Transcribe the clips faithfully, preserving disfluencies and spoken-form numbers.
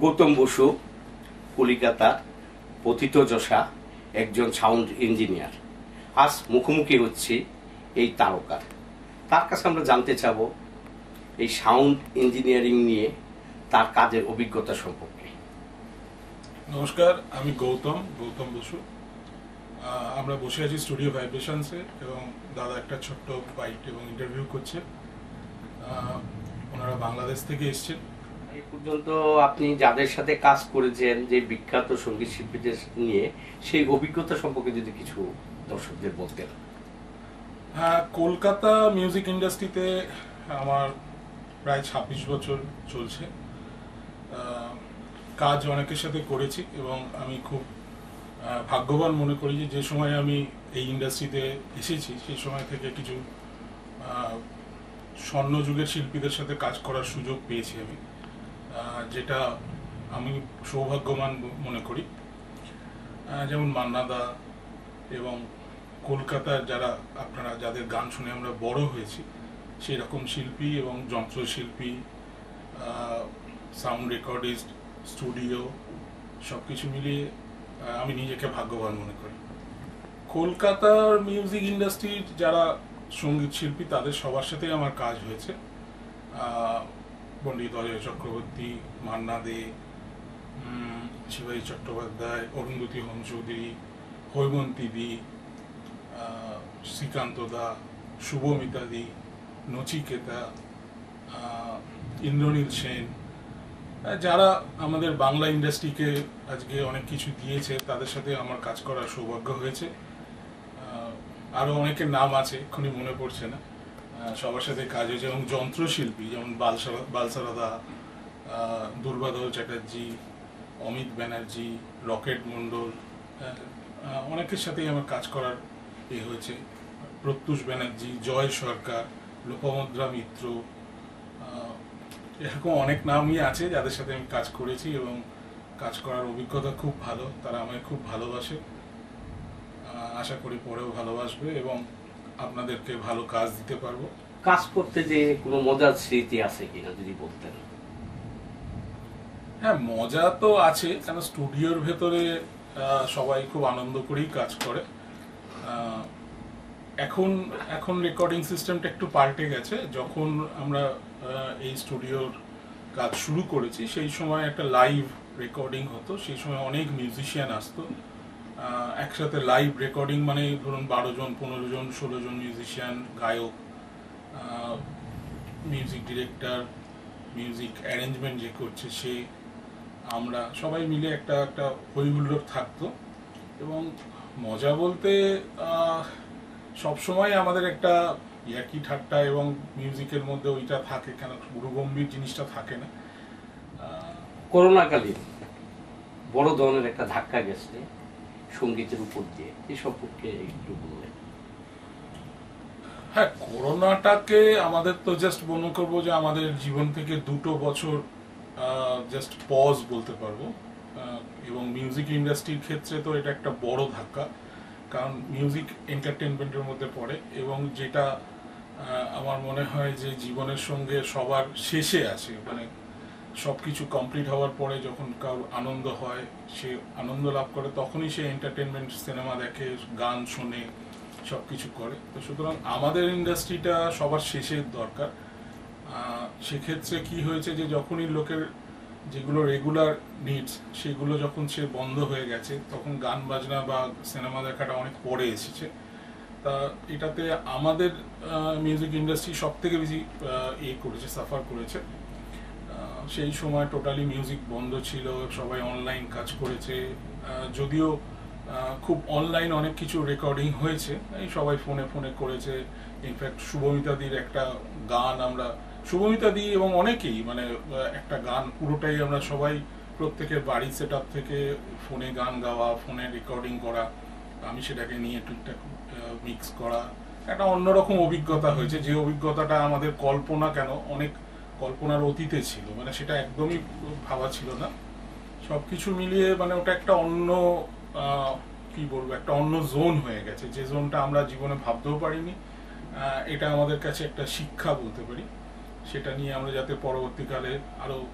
গৌতম বসু কলিকাতা পতিতযশা একজন sound engineer. আজ মুখোমুখি হচ্ছি এই তারকার। তার কাছে আমরা জানতে চাব এই সাউন্ড ইঞ্জিনিয়ারিং নিয়ে তার কাজের অভিজ্ঞতা সম্পর্কে। নমস্কার, আমি গৌতম গৌতম বসু। আমরা বসে আছি স্টুডিও ভাইব্রেশনসে এবং দাদা একটা ছোট্ট বাইট এবং ইন্টারভিউ করছে। ওনারা বাংলাদেশ থেকে এসছেন। এই পর্যন্ত আপনি যাদের সাথে কাজ করেছেন, যে বিখ্যাত সঙ্গীত শিল্পীদের নিয়ে, সেই অভিজ্ঞতা সম্পর্কে যদি কিছু দর্শকদের বলতেন। হ্যাঁ, কলকাতা মিউজিক ইন্ডাস্ট্রিতে আমার প্রায় ছাব্বিশ বছর চলছে। কাজ অনেকের সাথে করেছি এবং আমি খুব ভাগ্যবান মনে করি যে যে সময় আমি এই ইন্ডাস্ট্রিতে এসেছি সেই সময় থেকে কিছু স্বর্ণযুগের শিল্পীদের সাথে কাজ করার সুযোগ পেয়েছি আমি, যেটা আমি সৌভাগ্যবান মনে করি। যেমন মান্না দা এবং কলকাতার যারা আপনারা যাদের গান শুনে আমরা বড় হয়েছি সেই রকম শিল্পী এবং যন্ত্রশিল্পী, সাউন্ড রেকর্ডিস্ট, স্টুডিও সব কিছু মিলিয়ে আমি নিজেকে ভাগ্যবান মনে করি। কলকাতার মিউজিক ইন্ডাস্ট্রির যারা সঙ্গীত শিল্পী তাদের সবার সাথেই আমার কাজ হয়েছে। পণ্ডিত অজয় চক্রবর্তী, মান্না দে, শিবাজী চট্টোপাধ্যায়, অরুন্ধতী হোম চৌধুরী, হৈমন্তী দি, শ্রীকান্ত দা, শুভমিতা দি, নচিকেতা, ইন্দ্রনীল সেন, যারা আমাদের বাংলা ইন্ডাস্ট্রিকে আজকে অনেক কিছু দিয়েছে, তাদের সাথে আমার কাজ করার সৌভাগ্য হয়েছে। আরও অনেকের নাম আছে, এক্ষুনি মনে পড়ছে না, সবার সাথে কাজ হয়েছে। এবং যন্ত্রশিল্পী যেমন বালসারা বালসারাদা, দুর্বাধর চ্যাটার্জি, অমিত ব্যানার্জি, রকেট মণ্ডল, অনেকের সাথেই আমার কাজ করার এ হয়েছে। প্রত্যুষ ব্যানার্জি, জয় সরকার, লোপামুদ্রা মিত্র, এরকম অনেক নামই আছে যাদের সাথে আমি কাজ করেছি এবং কাজ করার অভিজ্ঞতা খুব ভালো। তারা আমায় খুব ভালোবাসে, আশা করি পরেও ভালোবাসবে এবং আপনাদেরকে ভালো কাজ দিতে পারবো। কাজ করতে যে কোনো মজার স্মৃতি আছে কিনা যদি বলতেন। হ্যাঁ, মজা তো আছে, কেন স্টুডিওর ভেতরে সবাই খুব আনন্দ করেই কাজ করে। এখন এখন রেকর্ডিং সিস্টেমটা একটু পাল্টে গেছে। যখন আমরা এই স্টুডিওর কাজ শুরু করেছি সেই সময় একটা লাইভ রেকর্ডিং হতো। সেই সময় অনেক মিউজিশিয়ান আসতো একসাথে। লাইভ রেকর্ডিং মানে ধরুন বারো জন, পনেরো জন, ষোলো জন মিউজিশিয়ান, গায়ক, মিউজিক ডিরেক্টর, মিউজিক অ্যারেঞ্জমেন্ট যে করছে সে, আমরা সবাই মিলে একটা একটা হইহুল্লোড় থাকতো। এবং মজা বলতে সবসময় আমাদের একটা ইয়ার্কি ঠাট্টা এবং মিউজিকের মধ্যে ওইটা থাকে, কেন পুরো গম্ভীর জিনিসটা থাকে না। করোনাকালীন বড় ধরনের একটা ধাক্কা গেছে সঙ্গীতের উপর দিয়ে, এই সম্পর্কে একটু বললেন। হ্যাঁ, করোনাটাকে আমাদের তো জাস্ট মনে করবো যে আমাদের জীবন থেকে দুটো বছর জাস্ট পজ বলতে পারবো। এবং মিউজিক ইন্ডাস্ট্রির ক্ষেত্রে তো এটা একটা বড় ধাক্কা, কারণ মিউজিক এন্টারটেনমেন্টের মধ্যে পড়ে এবং যেটা আমার মনে হয় যে জীবনের সঙ্গে সবার শেষে আছে। মানে সব কিছু কমপ্লিট হওয়ার পরে যখন কারোর আনন্দ হয়, সে আনন্দ লাভ করে, তখনই সে এন্টারটেনমেন্ট, সিনেমা দেখে, গান শোনে, সব কিছু করে। তো সুতরাং আমাদের ইন্ডাস্ট্রিটা সবার শেষের দরকার। সেক্ষেত্রে কি হয়েছে যে যখনই লোকের যেগুলো রেগুলার নিডস সেগুলো যখন সে বন্ধ হয়ে গেছে, তখন গান বাজনা বা সিনেমা দেখাটা অনেক পরে এসেছে। তা এটাতে আমাদের মিউজিক ইন্ডাস্ট্রি সব থেকে বেশি এ করেছে, সাফার করেছে। সেই সময় টোটালি মিউজিক বন্ধ ছিল, সবাই অনলাইন কাজ করেছে। যদিও খুব অনলাইন অনেক কিছু রেকর্ডিং হয়েছে, এই সবাই ফোনে ফোনে করেছে। ইনফ্যাক্ট শুভমিতাদির একটা গান আমরা, শুভমিতাদি এবং অনেকেই, মানে একটা গান পুরোটাই আমরা সবাই প্রত্যেকের বাড়ি সেট আপ থেকে ফোনে গান গাওয়া, ফোনে রেকর্ডিং করা, আমি সেটাকে নিয়ে টুকটাক মিক্স করা, একটা অন্যরকম অভিজ্ঞতা হয়েছে। যে অভিজ্ঞতাটা আমাদের কল্পনা কেন অনেক কল্পনার অতীতে ছিল, মানে সেটা একদমই ভাবা ছিল না। সব কিছু মিলিয়ে মানে ওটা একটা অন্য কি বলবো, একটা অন্য জোন হয়ে গেছে, যে জোনটা আমরা জীবনে ভাবতেও পারিনি। এটা আমাদের কাছে একটা শিক্ষা বলতে পারি। সেটা নিয়ে আমরা যাতে পরবর্তীকালে আরো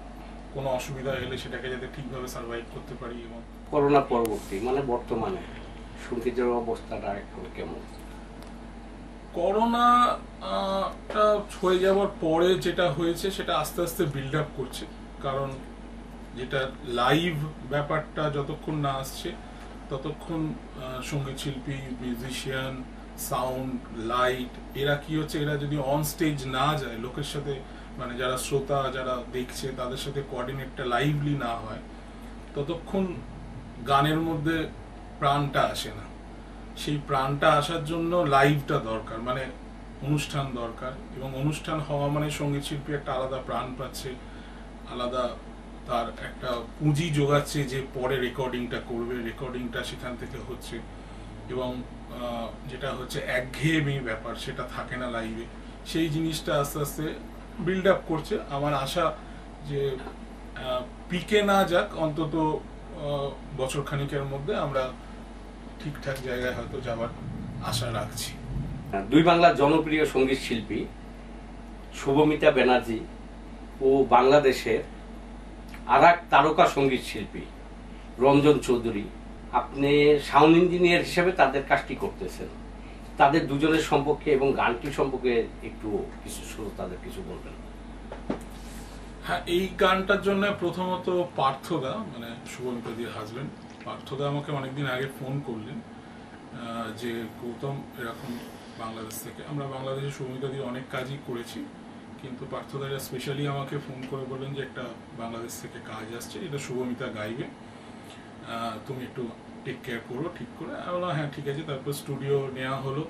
কোনো অসুবিধা এলে সেটাকে যাতে ঠিকভাবে সার্ভাইভ করতে পারি। এবং করোনা পরবর্তী মানে বর্তমানে সঙ্গীতের অবস্থাটা এখন কেমন? করোনাটা হয়ে যাওয়ার পরে যেটা হয়েছে সেটা আস্তে আস্তে বিল্ড আপ করছে, কারণ যেটা লাইভ ব্যাপারটা যতক্ষণ না আসছে ততক্ষণ সঙ্গীত শিল্পী, মিউজিশিয়ান, সাউন্ড, লাইট এরা কি হচ্ছে, এরা যদি অন স্টেজ না যায়, লোকের সাথে মানে যারা শ্রোতা যারা দেখছে তাদের সাথে কোঅর্ডিনেটটা লাইভলি না হয়, ততক্ষণ গানের মধ্যে প্রাণটা আসে না। সেই প্রাণটা আসার জন্য লাইভটা দরকার, মানে অনুষ্ঠান দরকার। এবং অনুষ্ঠান হওয়া মানে সঙ্গীত শিল্পী একটা আলাদা প্রাণ পাচ্ছে, আলাদা তার একটা পুঁজি জোগাচ্ছে যে পরে রেকর্ডিংটা করবে, রেকর্ডিংটা সেখান থেকে হচ্ছে। এবং যেটা হচ্ছে একঘেয়েমি ব্যাপার সেটা থাকে না লাইভে, সেই জিনিসটা আস্তে আস্তে বিল্ড আপ করছে। আমার আশা যে পিকে না যাক, অন্তত বছর খানিকের মধ্যে আমরা ঠিকঠাক জায়গায় হয়তো যাওয়ার আশা রাখছি। দুই বাংলার জনপ্রিয় সঙ্গীত শিল্পী শুভমিতা ব্যানার্জি ও বাংলাদেশের আর এক তারকা সঙ্গীত শিল্পী রঞ্জন চৌধুরী, আপনি সাউন্ড ইঞ্জিনিয়ার হিসেবে তাদের কাজটি করতেছেন। তাদের দুজনের সম্পর্কে এবং গানটি সম্পর্কে একটু কিছু শুরু তাদের কিছু বলবেন। হ্যাঁ, এই গানটার জন্য প্রথমত পার্থদা, মানে শুভমিতাদির হাজবেন্ড পার্থদা আমাকে অনেকদিন আগে ফোন করলেন যে গৌতম এরকম বাংলাদেশ থেকে, আমরা বাংলাদেশে শুভমিতাদির অনেক কাজই করেছি, কিন্তু পার্থদা স্পেশালি আমাকে ফোন করে বললেন যে একটা বাংলাদেশ থেকে কাজ আসছে, এটা শুভমিতা গাইবে, তুমি একটু টেক কেয়ার করো ঠিক করে। আমি বললাম হ্যাঁ ঠিক আছে। তারপর স্টুডিও নেওয়া হলো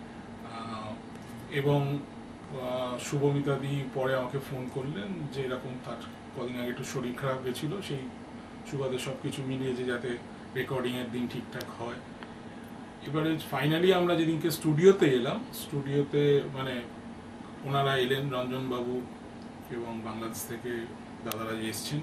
এবং শুভমিতাদি পরে আমাকে ফোন করলেন যে এরকম তার কদিন আগে একটু শরীর খারাপ গেছিলো, সেই সুবাদে সব কিছু মিলিয়ে যে যাতে রেকর্ডিংয়ের দিন ঠিকঠাক হয়। এবারে ফাইনালি আমরা যেদিনকে স্টুডিওতে এলাম, স্টুডিওতে মানে ওনারা এলেন, রঞ্জনবাবু এবং বাংলাদেশ থেকে দাদারা যে এসছেন,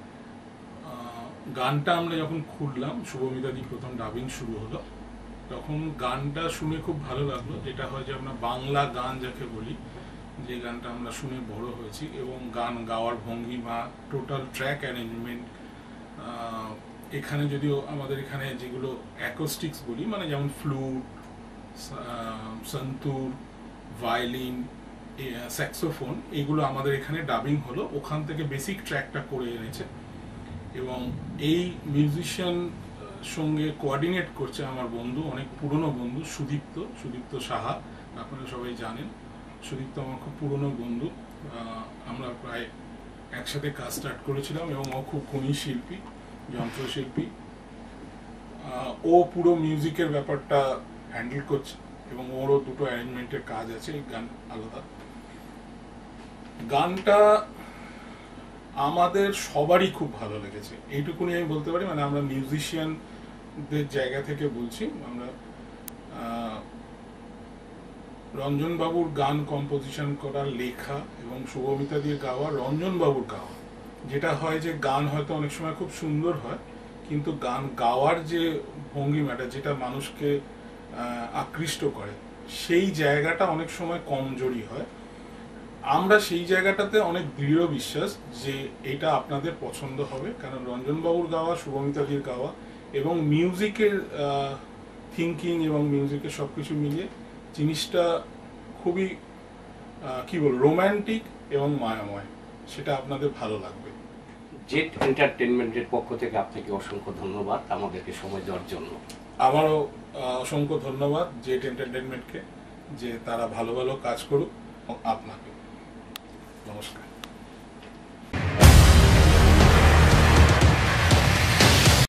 গানটা আমরা যখন খুললাম, শুভমিতাদি প্রথম ডাবিং শুরু হলো, তখন গানটা শুনে খুব ভালো লাগলো। যেটা হয় যে আমরা বাংলা গান যাকে বলি, যে গানটা আমরা শুনে বড় হয়েছি, এবং গান গাওয়ার ভঙ্গিমা, টোটাল ট্র্যাক অ্যারেঞ্জমেন্ট, এখানে যদিও আমাদের এখানে যেগুলো অ্যাকোস্টিক্স বলি, মানে যেমন ফ্লুট, সন্তুর, ভায়োলিন, স্যাক্সোফোন, এগুলো আমাদের এখানে ডাবিং হলো, ওখান থেকে বেসিক ট্র্যাকটা করে এনেছে। এবং এই মিউজিশিয়ান সঙ্গে কোঅর্ডিনেট করছে আমার বন্ধু, অনেক পুরনো বন্ধু, সুদীপ্ত সুদীপ্ত সাহা, আপনারা সবাই জানেন। সুদীপ্ত আমার খুব পুরনো বন্ধু, আমরা প্রায় একসাথে কাজ স্টার্ট করেছিলাম, এবং ও খুব গুণী শিল্পী, যন্ত্রশিল্পী। ও পুরো মিউজিকের ব্যাপারটা হ্যান্ডেল করছে, এবং ওরও দুটো অ্যারেঞ্জমেন্টের কাজ আছে, গান আলাদা। গানটা আমাদের সবারই খুব ভালো লেগেছে, এইটুকুনি আমি বলতে পারি। মানে আমরা মিউজিশিয়ানদের জায়গা থেকে বলছি, আমরা রঞ্জনবাবুর গান কম্পোজিশন করা, লেখা এবং শুভমিতাদির গাওয়া, রঞ্জনবাবুর গাওয়া, যেটা হয় যে গান হয়তো অনেক সময় খুব সুন্দর হয়, কিন্তু গান গাওয়ার যে ভঙ্গিমাটা, যেটা মানুষকে আকৃষ্ট করে, সেই জায়গাটা অনেক সময় কমজোরি হয়। আমরা সেই জায়গাটাতে অনেক দৃঢ় বিশ্বাস যে এটা আপনাদের পছন্দ হবে, কারণ রঞ্জনবাবুর গাওয়া, শুভমিতাদির গাওয়া এবং মিউজিকের থিঙ্কিং এবং মিউজিকের সব কিছু মিলিয়ে জিনিসটা খুবই কি বল রোম্যান্টিক এবং মায়াময়, সেটা আপনাদের ভালো লাগবে। জেট এন্টারটেইনমেন্টের পক্ষ থেকে আপনাকে অসংখ্য ধন্যবাদ আমাদেরকে সময় দেওয়ার জন্য। আমারও অসংখ্য ধন্যবাদ জেট এন্টারটেইনমেন্টকে, যে তারা ভালো ভালো কাজ করুক। আপনাকে নমস্কার।